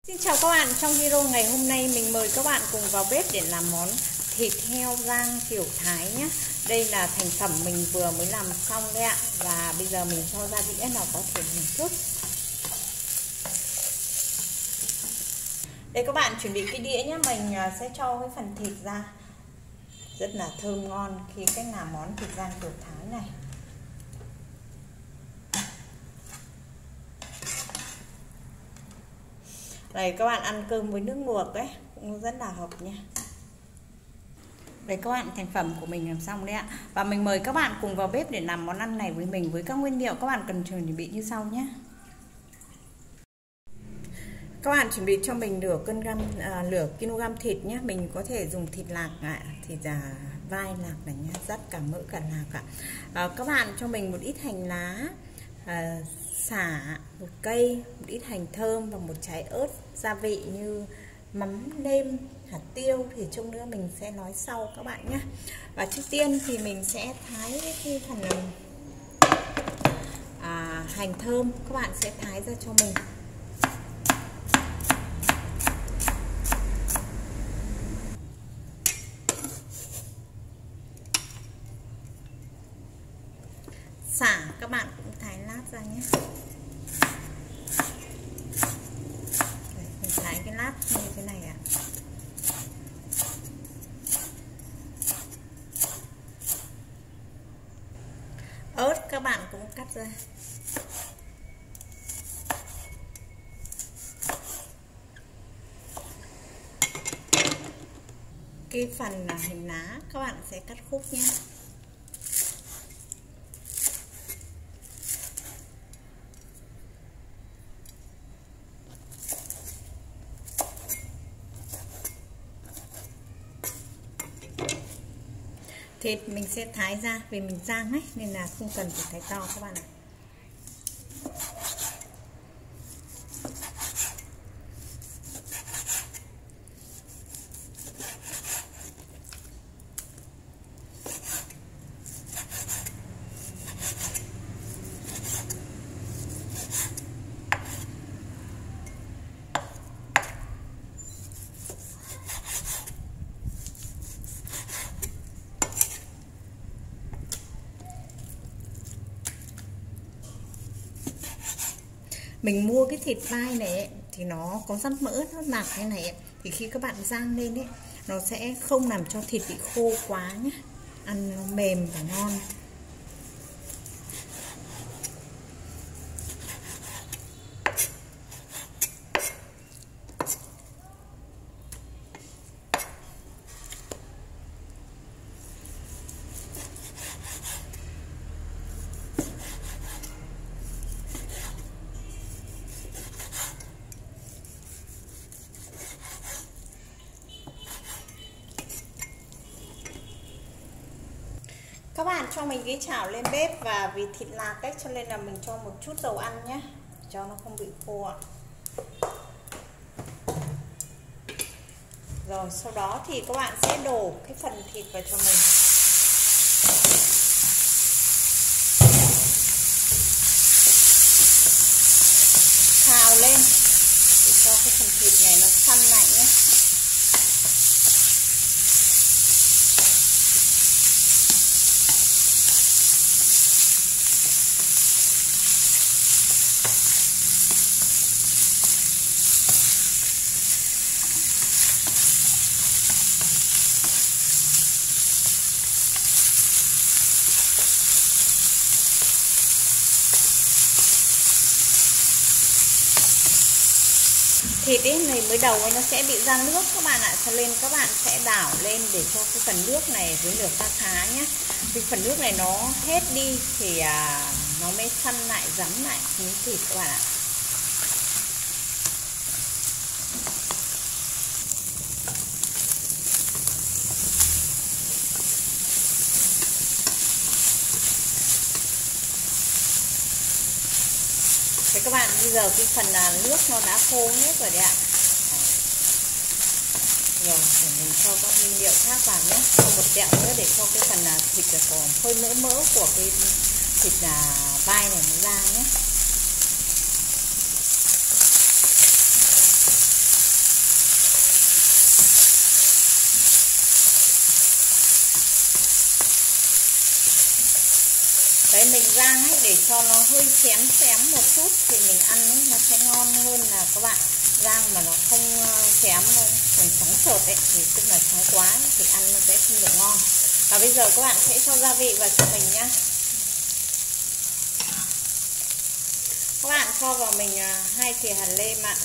Xin chào các bạn, trong video ngày hôm nay mình mời các bạn cùng vào bếp để làm món thịt heo rang kiểu Thái nhé. Đây là thành phẩm mình vừa mới làm xong đấy ạ. Và bây giờ mình cho ra đĩa nào có thể thưởng thức. Đây các bạn chuẩn bị cái đĩa nhé, mình sẽ cho cái phần thịt ra. Rất là thơm ngon khi cách làm món thịt rang kiểu Thái này. Đây các bạn ăn cơm với nước luộc đấy cũng rất là hợp nha. Đây các bạn, thành phẩm của mình làm xong đấy ạ. Và mình mời các bạn cùng vào bếp để làm món ăn này với mình với các nguyên liệu các bạn cần chuẩn bị như sau nhé. Các bạn chuẩn bị cho mình nửa kg thịt nhé. Mình có thể dùng thịt lạc thịt vai lạc này nhé, dắt cả mỡ cả lạc ạ. Các bạn cho mình một ít hành lá, sả, một cây, một ít hành thơm và một trái ớt gia vị như mắm nêm, hạt tiêu thì chút nữa mình sẽ nói sau các bạn nhé. Và trước tiên thì mình sẽ thái cái phần hành thơm, các bạn sẽ thái ra cho mình. Sả các bạn cũng thái lát ra nhé. Mình thái cái lát như thế này ạ. Ớt các bạn cũng cắt ra. Cái phần hành lá các bạn sẽ cắt khúc nhé. Thịt mình sẽ thái ra vì mình rang ấy nên là không cần phải thái to các bạn ạ. Mình mua cái thịt vai này ấy, thì nó có rất mỡ, nó nạc như này ấy. Thì khi các bạn rang lên ấy, nó sẽ không làm cho thịt bị khô quá nhé. Ăn nó mềm và ngon. Các bạn cho mình cái chảo lên bếp và vì thịt lạc cách cho nên là mình cho một chút dầu ăn nhé, cho nó không bị khô ạ. Rồi sau đó thì các bạn sẽ đổ cái phần thịt vào cho mình. Xào lên để cho cái phần thịt này nó săn lại nhé. Thịt ấy này mới đầu nó sẽ bị ra nước các bạn ạ, cho nên các bạn sẽ đảo lên để cho cái phần nước này với lửa khá nhé. Vì phần nước này nó hết đi thì nó mới săn lại, rắn lại miếng thịt các bạn ạ. Thế các bạn, bây giờ cái phần nước nó đã khô hết rồi đấy ạ. Rồi để mình cho các nguyên liệu khác vào nhé, cho một tẹo nữa để cho cái phần thịt còn hơi mỡ của cái thịt vai này nó ra nhé. mình rang ấy để cho nó hơi xém xém một chút thì mình ăn ấy, nó sẽ ngon hơn là các bạn rang mà nó không xém đâu, còn trắng sợt ấy thì tức là trắng quá ấy, thì ăn nó sẽ không được ngon. Và bây giờ các bạn sẽ cho gia vị vào cho mình nhá. Các bạn cho vào mình 2 thìa hạt lêm ạ.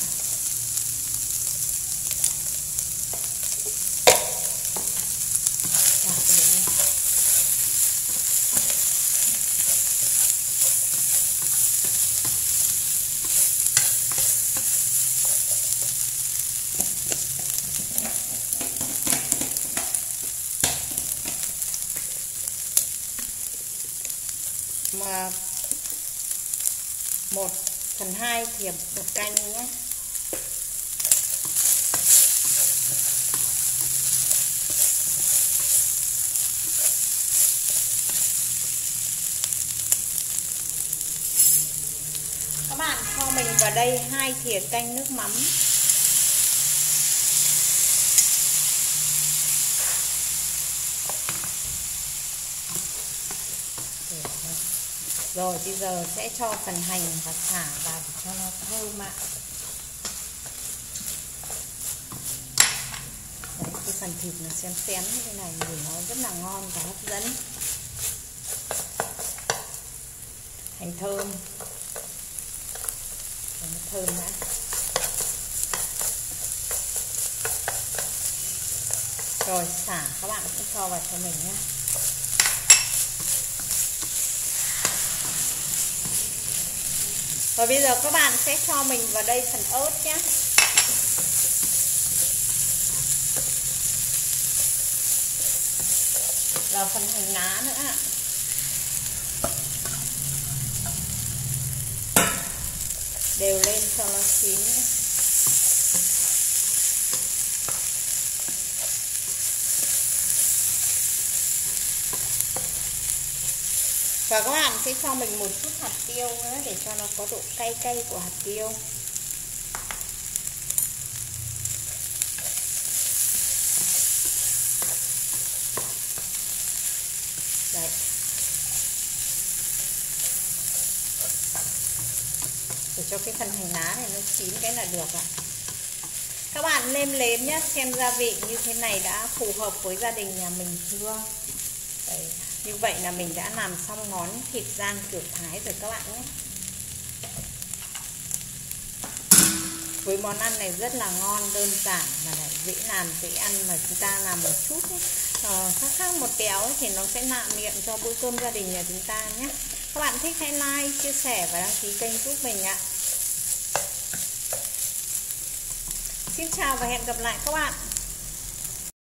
Mà 1/2 thìa bột canh nhé. Các bạn cho mình vào đây 2 thìa canh nước mắm. Rồi bây giờ sẽ cho phần hành và sả vào để cho nó thơm ạ. Đấy, cái phần thịt nó xém xém như thế này thì nó rất là ngon và hấp dẫn. Hành thơm, nó thơm đã. Rồi sả các bạn cũng cho vào cho mình nhé. Và bây giờ các bạn sẽ cho mình vào đây phần ớt nhé. Và phần hành lá nữa ạ. Đều lên cho nó chín nhé. Và các bạn sẽ cho mình một chút hạt tiêu nữa để cho nó có độ cay cay của hạt tiêu. Đấy. Để cho cái phần hành lá này nó chín cái là được ạ. Các bạn nêm nếm nhé, xem gia vị như thế này đã phù hợp với gia đình nhà mình chưa. Đấy. Như vậy là mình đã làm xong món thịt rang kiểu Thái rồi các bạn nhé. Với món ăn này rất là ngon, đơn giản mà lại dễ làm, dễ ăn, mà chúng ta làm một chút khác một téo ấy, thì nó sẽ nạ miệng cho bữa cơm gia đình nhà chúng ta nhé. Các bạn thích hãy like, chia sẻ và đăng ký kênh giúp mình ạ. Xin chào và hẹn gặp lại các bạn.